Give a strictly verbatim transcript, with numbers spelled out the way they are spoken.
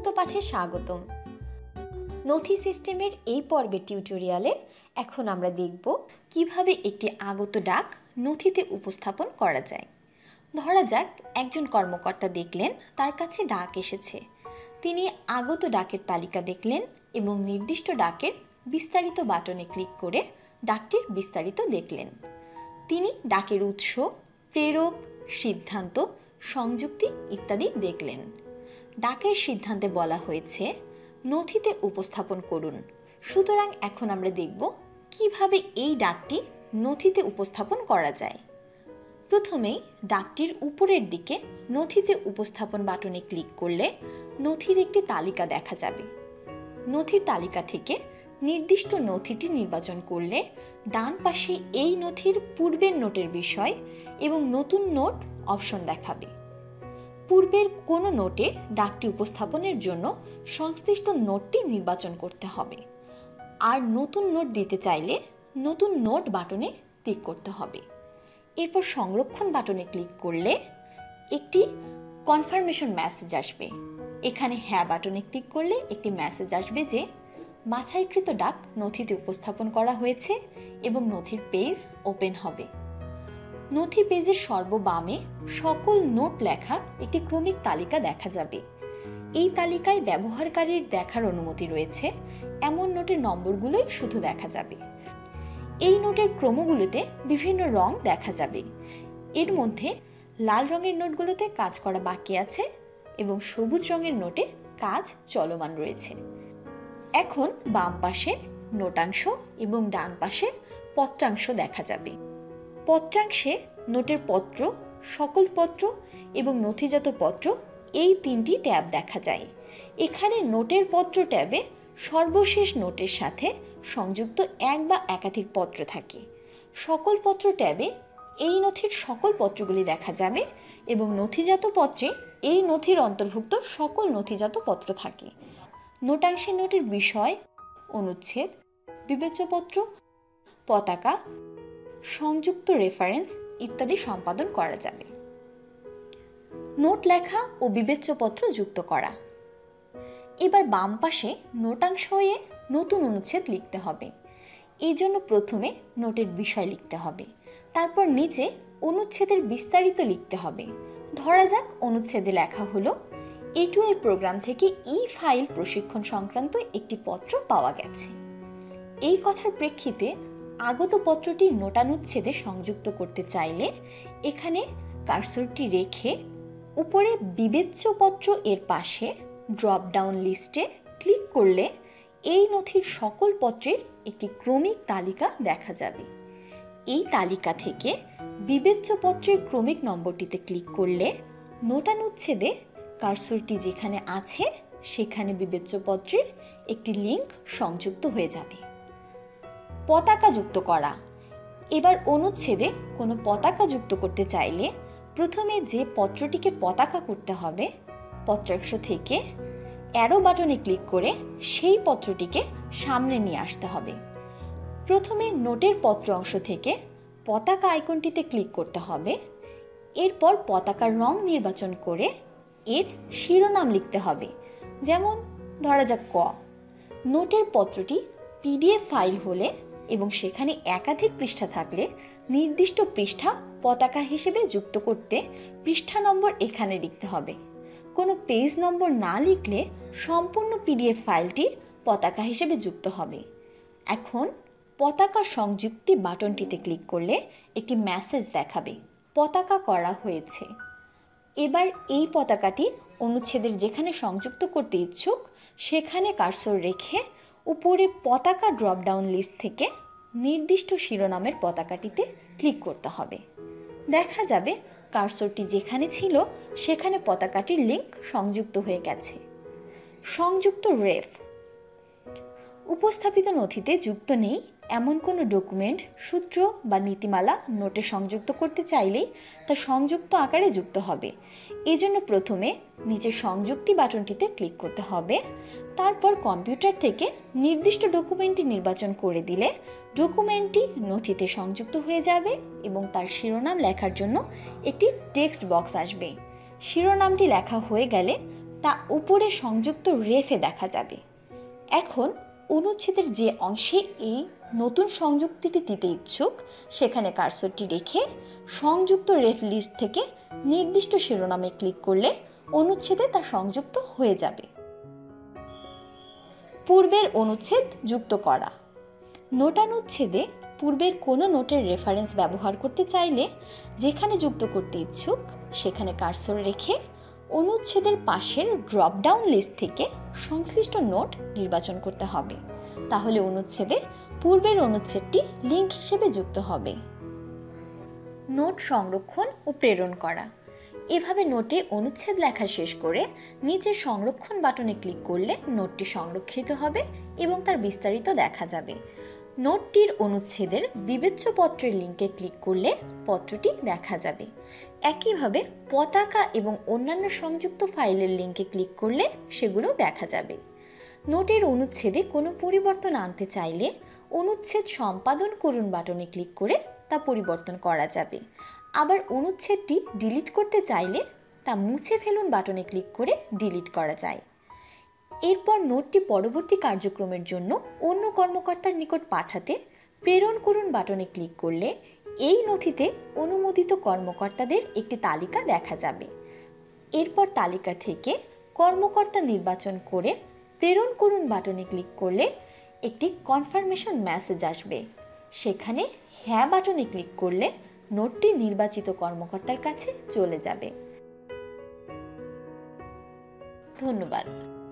মুক্ত পাঠে স্বাগতম। নথি সিস্টেমের এই পর্বের টিউটোরিয়ালে এখন আমরা দেখব কিভাবে একটি আগত ডাক নথিতে উপস্থাপন করা যায়। ধরা যাক একজন কর্মকর্তা দেখলেন তার কাছে ডাক এসেছে। তিনি আগত ডাকের তালিকা দেখলেন এবং নির্দিষ্ট ডাকের বিস্তারিত বাটনে ক্লিক করে ডাকটির বিস্তারিত দেখলেন। তিনি ডাকের উৎস, প্রেরক, সিদ্ধান্ত, সংযুক্তি ইত্যাদি দেখলেন। ডাকের সিদ্ধান্তে বলা হয়েছে নথিতে উপস্থাপন করুন। সুতরাং এখন আমরা দেখব কিভাবে এই ডাকটি নথিতে উপস্থাপন করা যায়। প্রথমেই ডাকটির উপরের দিকে নথিতে উপস্থাপন বাটনে ক্লিক করলে নথির একটি তালিকা দেখা যাবে। নথির তালিকা থেকে নির্দিষ্ট নথিটি নির্বাচন করলে ডান পাশে এই নথির পূর্বের নোটের বিষয় এবং নতুন নোট অপশন দেখাবে। পূর্বের কোনো নোটে ডাকটি উপস্থাপনের জন্য সংশ্লিষ্ট নোটটি নির্বাচন করতে হবে, আর নতুন নোট দিতে চাইলে নতুন নোট বাটনে ক্লিক করতে হবে। এরপর সংরক্ষণ বাটনে ক্লিক করলে একটি কনফার্মেশন মেসেজ আসবে। এখানে হ্যাঁ বাটনে ক্লিক করলে একটি মেসেজ আসবে যে বাছাইকৃত ডাক নথিতে উপস্থাপন করা হয়েছে এবং নথির পেজ ওপেন হবে। নথি পেজের সর্ববামে সকল নোট লেখা একটি ক্রমিক তালিকা দেখা যাবে। এই তালিকায় ব্যবহারকারীর দেখার অনুমতি রয়েছে এমন নোটের নম্বরগুলোই শুধু দেখা যাবে। এই নোটের ক্রমগুলোতে বিভিন্ন রং দেখা যাবে। এর মধ্যে লাল রঙের নোটগুলোতে কাজ করা বাকি আছে এবং সবুজ রঙের নোটে কাজ চলমান রয়েছে। এখন বাম পাশে নোটাংশ এবং ডান পাশে পত্রাংশ দেখা যাবে। পত্রাংশে নোটের পত্র, সকল পত্র এবং নথিজাত পত্র এই তিনটি ট্যাব দেখা যায়। এখানে নোটের পত্র ট্যাবে সর্বশেষ নোটের সাথে সংযুক্ত এক বা একাধিক পত্র থাকে। সকল পত্র ট্যাবে এই নথির সকল পত্রগুলি দেখা যাবে এবং নথিজাত পত্রে এই নথির অন্তর্ভুক্ত সকল নথিজাত পত্র থাকে। নোটাংশে নোটের বিষয়, অনুচ্ছেদ, বিবেচ্যপত্র, পতাকা, সংযুক্ত রেফারেন্স ইত্যাদি সম্পাদন করা যাবে। নোট লেখা ও বিবেচ্যপত্র যুক্ত করা। এবার বাম পাশে নোটাংশ হয়ে নতুন অনুচ্ছেদ লিখতে হবে। এই জন্য প্রথমে নোটের বিষয় লিখতে হবে, তারপর নিচে অনুচ্ছেদের বিস্তারিত লিখতে হবে। ধরা যাক অনুচ্ছেদে লেখা হলো এ টু এ প্রোগ্রাম থেকে ই ফাইল প্রশিক্ষণ সংক্রান্ত একটি পত্র পাওয়া গেছে। এই কথার প্রেক্ষিতে আগত পত্রটি নোটানুচ্ছেদে সংযুক্ত করতে চাইলে এখানে কার্সরটি রেখে উপরে বিবেচ্য পত্র এর পাশে ড্রপ ডাউন লিস্টে ক্লিক করলে এই নথির সকল পত্রের একটি ক্রমিক তালিকা দেখা যাবে। এই তালিকা থেকে বিবেচ্য পত্রের ক্রমিক নম্বরটিতে ক্লিক করলে নোটানুচ্ছেদে কার্সরটি যেখানে আছে সেখানে বিবেচ্য পত্রের একটি লিঙ্ক সংযুক্ত হয়ে যাবে। পতাকা যুক্ত করা। এবার অনুচ্ছেদে কোনো পতাকা যুক্ত করতে চাইলে প্রথমে যে পত্রটিকে পতাকা করতে হবে পত্রাংশ থেকে অ্যারো বাটনে ক্লিক করে সেই পত্রটিকে সামনে নিয়ে আসতে হবে। প্রথমে নোটের পত্র অংশ থেকে পতাকা আইকনটিতে ক্লিক করতে হবে। এরপর পতাকার রং নির্বাচন করে এর শিরোনাম লিখতে হবে, যেমন ধরা যাক ক। নোটের পত্রটি পিডিএফ ফাইল হলে এবং সেখানে একাধিক পৃষ্ঠা থাকলে নির্দিষ্ট পৃষ্ঠা পতাকা হিসেবে যুক্ত করতে পৃষ্ঠা নম্বর এখানে লিখতে হবে। কোনো পেজ নম্বর না লিখলে সম্পূর্ণ পিডিএফ ফাইলটি পতাকা হিসেবে যুক্ত হবে। এখন পতাকা সংযুক্তি বাটনটিতে ক্লিক করলে একটি মেসেজ দেখাবে পতাকা করা হয়েছে। এবার এই পতাকাটি অনুচ্ছেদের যেখানে সংযুক্ত করতে ইচ্ছুক সেখানে কার্সর রেখে উপরে পতাকা ড্রপ ডাউন লিস্ট থেকে নির্দিষ্ট শিরোনামের পতাকাটিতে ক্লিক করতে হবে। দেখা যাবে কার্সরটি যেখানে ছিল সেখানে পতাকাটির লিঙ্ক সংযুক্ত হয়ে গেছে। সংযুক্ত রেফ। উপস্থাপিত নথিতে যুক্ত নেই এমন কোনো ডকুমেন্ট, সূত্র বা নীতিমালা নোটে সংযুক্ত করতে চাইলেই তা সংযুক্ত আকারে যুক্ত হবে। এজন্য প্রথমে নিচে সংযুক্তি বাটনটিতে ক্লিক করতে হবে। তারপর কম্পিউটার থেকে নির্দিষ্ট ডকুমেন্টটি নির্বাচন করে দিলে ডকুমেন্টটি নথিতে সংযুক্ত হয়ে যাবে এবং তার শিরোনাম লেখার জন্য একটি টেক্সট বক্স আসবে। শিরোনামটি লেখা হয়ে গেলে তা উপরে সংযুক্ত রেফে দেখা যাবে। এখন অনুচ্ছেদের যে অংশে এই নতুন সংযুক্তিটি দিতে ইচ্ছুক সেখানে কার্সরটি রেখে সংযুক্ত রেফ লিস্ট থেকে নির্দিষ্ট শিরোনামে ক্লিক করলে অনুচ্ছেদে তা সংযুক্ত হয়ে যাবে। পূর্বের অনুচ্ছেদ যুক্ত করা। নোটানুচ্ছেদে পূর্বের কোনো নোটের রেফারেন্স ব্যবহার করতে চাইলে যেখানে যুক্ত করতে ইচ্ছুক সেখানে কার্সর রেখে অনুচ্ছেদের পাশের ড্রপডাউন লিস্ট থেকে সংশ্লিষ্ট নোট নির্বাচন করতে হবে। তাহলে অনুচ্ছেদে পূর্বের অনুচ্ছেদটি লিঙ্ক হিসেবে যুক্ত হবে। নোট সংরক্ষণ ও প্রেরণ করা। এভাবে নোটে অনুচ্ছেদ লেখা শেষ করে নিচের সংরক্ষণ বাটনে ক্লিক করলে নোটটি সংরক্ষিত হবে এবং তার বিস্তারিত দেখা যাবে। নোটটির অনুচ্ছেদের বিবেচ্য পত্রের লিঙ্কে ক্লিক করলে পত্রটি দেখা যাবে। একইভাবে পতাকা এবং অন্যান্য সংযুক্ত ফাইলের লিঙ্কে ক্লিক করলে সেগুলো দেখা যাবে। নোটের অনুচ্ছেদে কোনো পরিবর্তন আনতে চাইলে অনুচ্ছেদ সম্পাদন করুন বাটনে ক্লিক করে তা পরিবর্তন করা যাবে। আবার অনুচ্ছেদটি ডিলিট করতে চাইলে তা মুছে ফেলুন বাটনে ক্লিক করে ডিলিট করা যায়। এরপর নোটটি পরবর্তী কার্যক্রমের জন্য অন্য কর্মকর্তার নিকট পাঠাতে প্রেরণ করুন বাটনে ক্লিক করলে এই নথিতে অনুমোদিত কর্মকর্তাদের একটি তালিকা দেখা যাবে। এরপর তালিকা থেকে কর্মকর্তা নির্বাচন করে প্রেরণ করুন বাটনে ক্লিক করলে একটি কনফার্মেশন মেসেজ আসবে। সেখানে হ্যাঁ বাটনে ক্লিক করলে নোটটি নির্বাচিত কর্মকর্তার কাছে চলে যাবে। ধন্যবাদ।